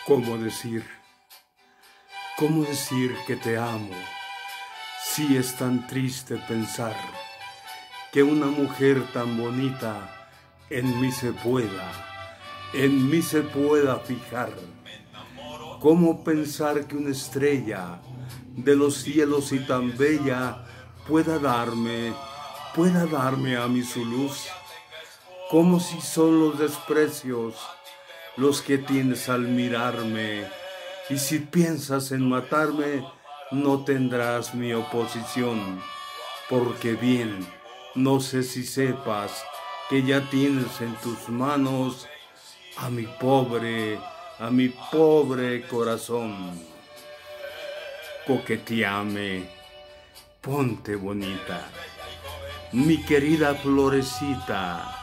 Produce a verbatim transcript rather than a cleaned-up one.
¿Cómo decir? ¿Cómo decir que te amo? Si es tan triste pensar que una mujer tan bonita en mí se pueda, en mí se pueda fijar. ¿Cómo pensar que una estrella de los cielos y tan bella pueda darme, pueda darme a mí su luz? Como si son los desprecios los que tienes al mirarme, y si piensas en matarme, no tendrás mi oposición, porque bien, no sé si sepas que ya tienes en tus manos a mi pobre, a mi pobre corazón. Coqueteame, ponte bonita, mi querida florecita.